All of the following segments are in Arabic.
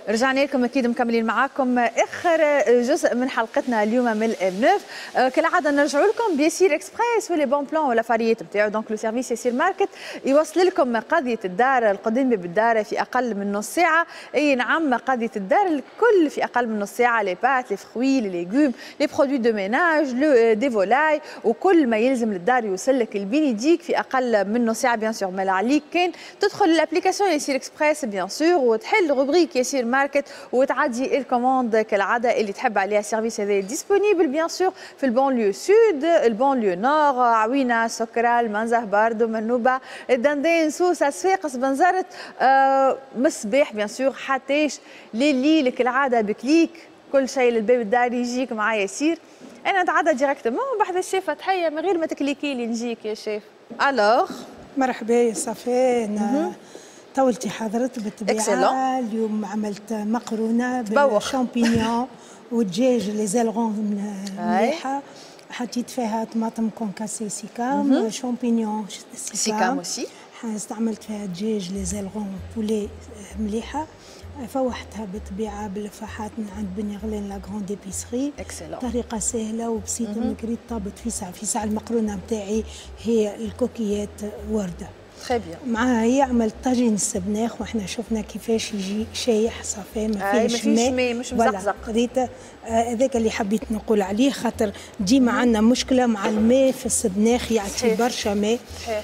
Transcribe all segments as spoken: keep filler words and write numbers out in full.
رجعنا لكم اكيد مكملين معاكم اخر جزء من حلقتنا اليوم من النوف. كالعاده نرجعوا لكم بيسير اكسبريس ولي بون بلان ولا فاريات نتاعو. دونك لو سيرفيس يسير ماركت يوصل لكم قضيه الدار القديمه بالدار في اقل من نص ساعه. اي نعم، قضيه الدار الكل في اقل من نص ساعه، لي بات لي فخوي لي ليغوم لي برودوي دو ميناج لو دي فولاي وكل ما يلزم للدار يوصل لك البينيديك في اقل من نص ساعه. بيان سور ما عليك كان تدخل الابليكاسيون يسير اكسبريس بيان سور وتحل روبريك يسير ماركت وتعدي الكوموند كالعاده اللي تحب عليها. السيرفيس هذا ديسپونيبل بيان سور في البونليو سود، البونليو نور، عوينه، سكرة، المنزه، باردو، منوبه، الدندين، سوسه، صفاقس، بنزرت، آه مصباح بيان سور، حتىش ليلي كالعاده بكليك كل شيء للباب الدار يجيك مع يسير. انا نتعدى ديريكتومون بحذا الشيف تحيه من غير ما تكليكي لي نجيك يا شيف. الوغ مرحبا يا صفان، طولتي حضرت بالطبيعه. اليوم عملت مقرونه بالشامبينيون ودجاج لي زالغون مليحه، حطيت فيها طماطم كونكاسي سيكام، شامبينيون سيكام اوسي، استعملت فيها دجاج لي زالغون بولي مليحه، فوحتها بالطبيعه بالفحات من عند بني غلين لا غروند ايبيسري. طريقه سهله وبسيطه مكريت طابت في ساعه في ساعه. المقرونه نتاعي هي الكوكيات ورده. تري بيان. معها هي عملت طاجين السبناخ واحنا شفنا كيفاش يجي شايح صافي ما فيهش ماء، ما مش مزقزق. هذاك آه اللي حبيت نقول عليه، خاطر ديما عندنا مشكله مع الماء في السبناخ، يعطي برشا ماء.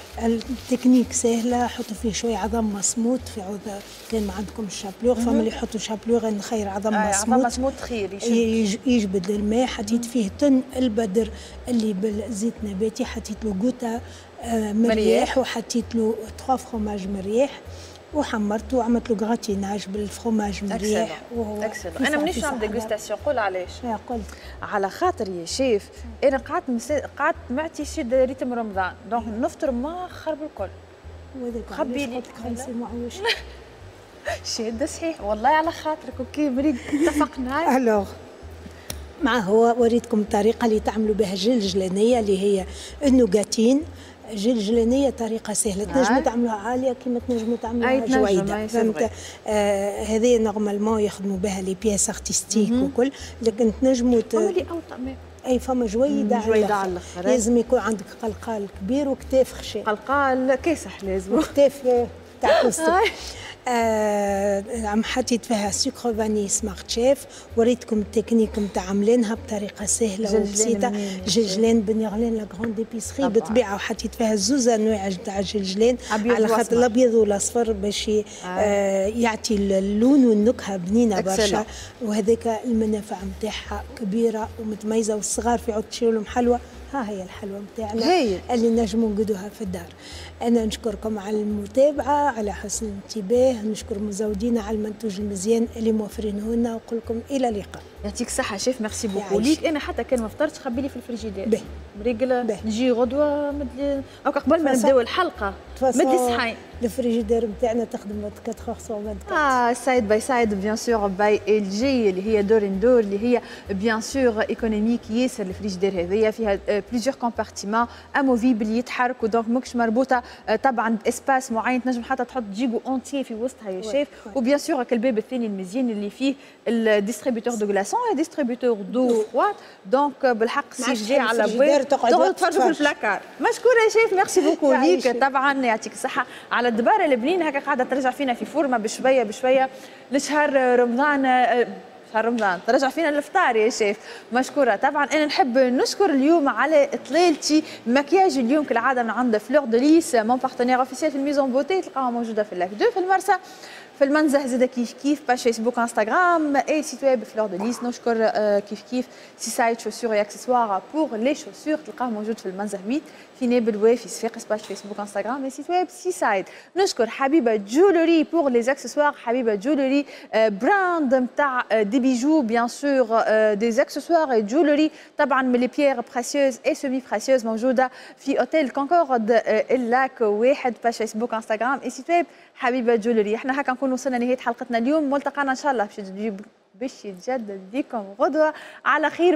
التكنيك سهله، حطوا فيه شويه عظم مسموط في عود كان ما عندكم الشابلوغ، فما اللي يحطوا شابلوغ نخير عظم آه مسموط. عظم مسموط خير يجبد الماء. حطيت فيه تن البدر اللي بالزيت نباتي، حطيت له قوطه آه مريح وحطيت له ثلاثة فروماج مريح وحمرته وعملت له غراتيناج بالفروماج مريح. وهو انا مانيش نعمل ديغوستاسيون. قول علاش؟ قلت على خاطر يا شيف انا قعدت مسا... قعدت معتي شد ريتم رمضان، دونك نفطر ما خرب الكل. خبي لي معوش شاده صحيح والله على خاطرك. اوكي مريض اتفقنا. الوغ مع هو وريتكم الطريقه اللي تعملوا بها الجلجلانيه اللي هي النوغاتين. جلجلانيه طريقه سهله، تنجموا تعملوها عاليه كيما تنجموا تعملوها جويده، فهمت؟ آه هذه نورمالمون يخدموا بها لي بياس ارتستيك وكل، لكن تنجموا ت... اي فما جويده جويده على الاخر. لازم يكون عندك قلقال كبير وكتاف خشن. قلقال كاسح لازم وكتاف تاع كوستو. آه عم حطيت فيها سكر فاني سمارت شيف. وريتكم التكنيك نتاع عاملينها بطريقه سهله وبسيطه. جلجلان بني غلين لا غروند ايبيسري بالطبيعه، وحطيت فيها زوز انواع تاع الجلجلان على خاطر الابيض والاصفر باش آه يعطي اللون والنكهه بنينه برشا، وهذاك المنافع نتاعها كبيره ومتميزه، والصغار في عود تشيروا لهم حلوه. ها هي الحلوه نتاعنا اللي نجموا نقدوها في الدار. انا نشكركم على المتابعه، على حسن الانتباه، نشكر مزودينا على المنتوج المزيان اللي موفرينه لنا، ونقول لكم الى اللقاء. يعطيك الصحه شيف، ميرسي بوكو ليك. انا حتى كان ما فطرتش خبي لي في الفريجيدير بريقله نجي غدوه مدلي او قبل ما نبداو الحلقه مدلي صحين. الفريجيدير نتاعنا تخدم أربعة وعشرين اه سايد باي سايد بيان سور باي ال جي اللي هي دور ان دور اللي هي بيان سور ايكونوميك ياسر. الفريجيدير هذيا فيها بليزيور كومبارتيمون اموفيبل يتحركوا، دونك ماكش مربوطه طبعا باسباس معين، تنجم حتى تحط جيجو اونتي في وسطها يا شيف. وبيان سور الباب الثاني المزيان اللي فيه الديستريبيوتور دو غلاسون ديستريبيوتور دو فروات. دونك بالحق سي جي على بواب تقعدوا تفرجوا في البلاكار. مشكوره يا شيف، ميرسي بوكو ليك. طبعا يعطيك الصحه على الدباره البنين هكا قاعده ترجع فينا في فورمه بشويه بشويه لشهر رمضان. شهر رمضان ترجع فينا الافطار يا شيف. مشكوره. طبعا انا نحب نشكر اليوم على اطلالتي مكياج اليوم كالعاده من عند فلور دو ليس مون بارتنير اوفيسيال في الميزون بوتي، تلقاها موجوده في اللاك دو في المرسى، في المنزه زاده كيف كيف باج فيسبوك انستغرام اي سيت ويب فلور دو ليس. نشكر آه كيف كيف سي سايد شوسور اكسسوار بور لي شوسور، تلقاه موجود في المنزه ثمانية في نابل وافي صفاقس باج فيسبوك انستغرام اي سيت ويب سي سايد. نشكر حبيبه جولري بور لي اكسسوار، حبيبه جولري آه براند نتاع آه دي بيجو بيان سور آه دي اكسسوار اي جولري طبعا من لي بيير بريسيوز اي سيمي بريسيوز، موجوده في اوتيل كونكورد آه اللاك واحد باج فيسبوك انستغرام اي سيت ويب حبيبه جولري. احنا هكا نكون وصلنا لنهايه حلقتنا اليوم، ملتقانا ان شاء الله باش تجيب باش يتجدد بكم غدوه على خير.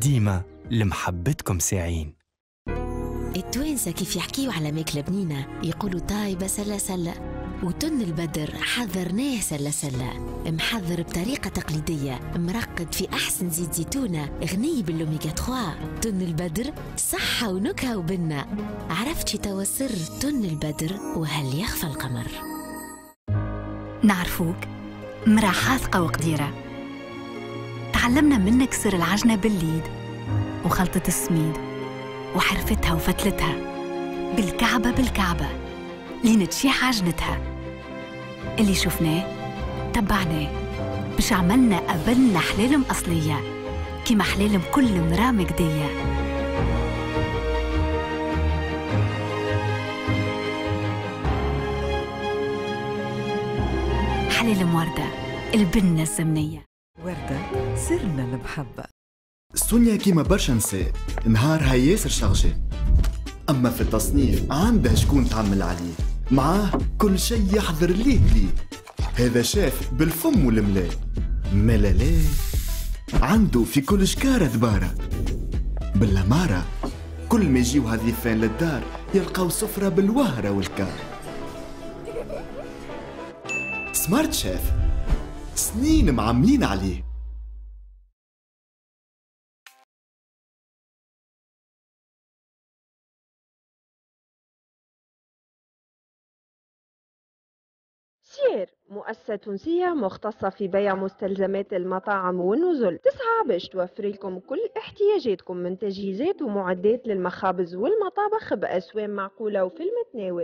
ديما لمحبتكم ساعين. التوانسة كيف يحكيوا على ماكلة بنينة يقولوا طايبة سلة سلة، وتن البدر حضرناه سلة سلة، محضر بطريقة تقليدية، مرقد في أحسن زيت زيتونة، غني بالأوميغا ثلاثة. تن البدر صحة ونكهة وبنة. عرفت شي توا سر تن البدر وهل يخفى القمر؟ نعرفوك مرا حاثقة وقديرة، تعلمنا منك سر العجنة بالليد وخلطة السميد وحرفتها وفتلتها بالكعبة بالكعبة لين تشيح عجنتها. اللي شفناه تبعناه باش عملنا قبلنا حلالم أصلية كيما حلالم كل مرا مجدية. حلالم وردة البنة الزمنية. وردة سرنا المحبة. سونيا كيما برشا نساء نهارها ياسر شارجي، أما في التصنيف عندها شكون تعمل عليه، معاه كل شيء يحضر ليه ليه. هذا شاف بالفم والملاء، ملالاه عنده في كل شكارة ذبارة. بالأمارة كل ما يجيو هالضيفان للدار يلقاو سفرة بالوهرة والكار. سمارت شيف سنين معملين عليه. سير مؤسسة تونسية مختصة في بيع مستلزمات المطاعم والنزل، تسعى باش توفر لكم كل احتياجاتكم من تجهيزات ومعدات للمخابز والمطابخ بأسواق معقولة وفي المتناول.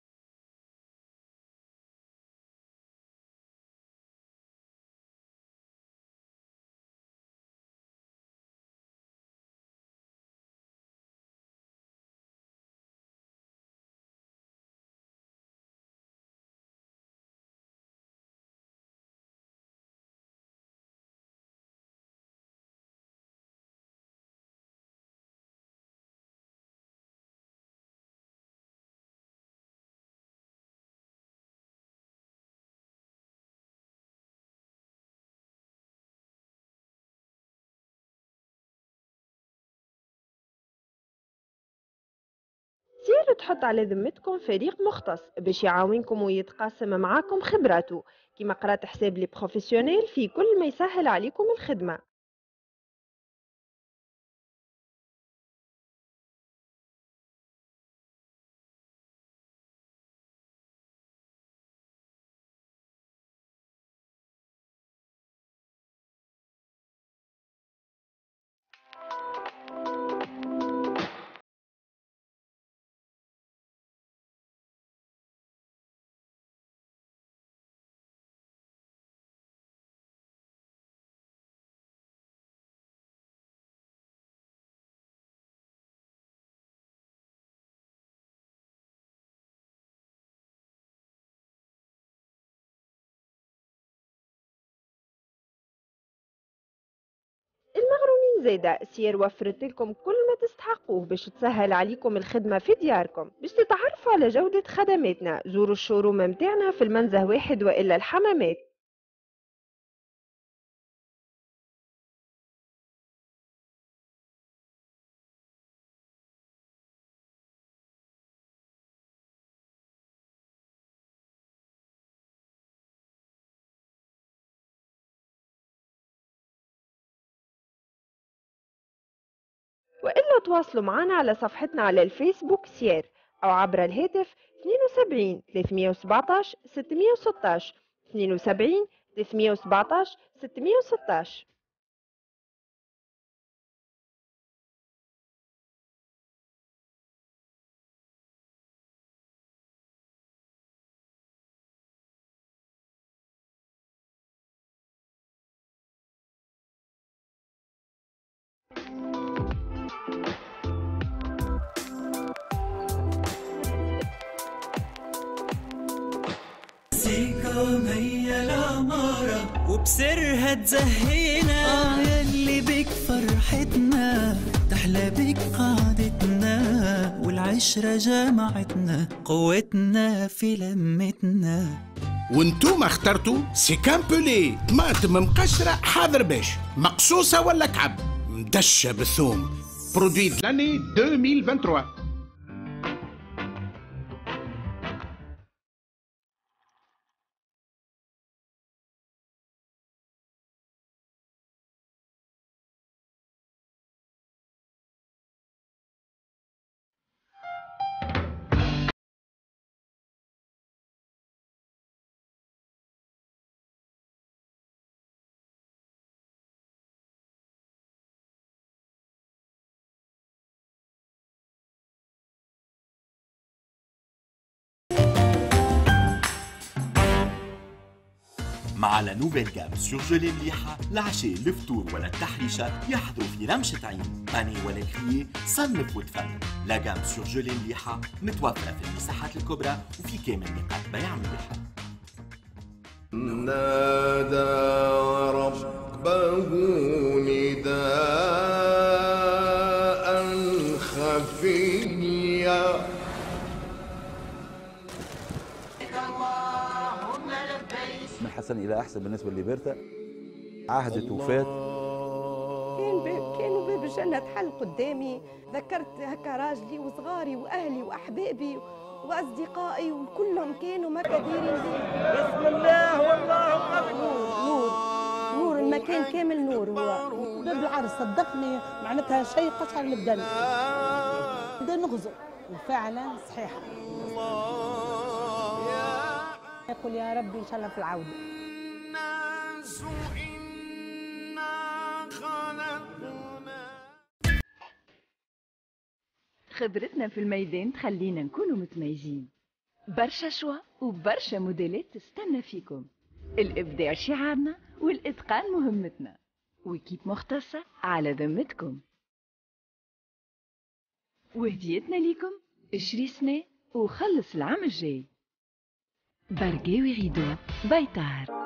سير تحط على ذمتكم فريق مختص باش يعاونكم ويتقاسم معاكم خبراته كيما قرات حساب لي بروفيسيونيل في كل ما يسهل عليكم الخدمة. المغرومين زايدة سير وفرت لكم كل ما تستحقوه باش تسهل عليكم الخدمة في دياركم. باش تتعرفوا على جودة خدماتنا زوروا الشوروم متاعنا في المنزه واحد وإلا الحمامات. وإلا تواصلوا معنا على صفحتنا على الفيسبوك سير أو عبر الهاتف اثنين وسبعين ثلاثمئة وسبعطاش ستمئة وستطاش اثنين وسبعين ثلاثمئة وسبعطاش ستمئة وستطاش. هي العمارة وبسرها تزهينا، آه يلي بك فرحتنا تحلى بك قعدتنا، والعشرة جمعتنا قوتنا في لمتنا. وانتوما اخترتوا سيكان بولي طماطم مقشرة حاضر باش مقصوصة ولا كعب مدشة بالثوم. برودوي لاني ألفين وثلاثة وعشرين. مع لا نوفيل جام سيرجيلي مليحة لعشاء الفطور ولا التحريشة يحضروا في رمشة عين باني ولا الخيي صنف وتفنن. لا جام سيرجيلي مليحة متوفرة في المساحات الكبرى وفي كامل نقاط بيع مليحة. نادى ربه نداء خفيا. من حسن الى احسن بالنسبه لليبرتا. عهدت وفات. كان باب كانوا باب الجنه تحل قدامي. ذكرت هكا راجلي وصغاري واهلي واحبابي واصدقائي وكلهم كانوا ما دايرين بسم الله والله اكبر. نور نور المكان كامل نور. هو باب العرس صدقني معناتها شيء قشعر من الدم. بدنا نغزو وفعلا صحيحه. يقول يا ربي ان شاء الله في العوده. خبرتنا في الميدان تخلينا نكونوا متميزين. برشا شوا وبرشا موديلات تستنى فيكم. الإبداع شعارنا والإتقان مهمتنا، وكيب مختصة على ذمتكم. وهديتنا ليكم اشري سنة وخلص العام الجاي. برقاوي غيدو بيطار.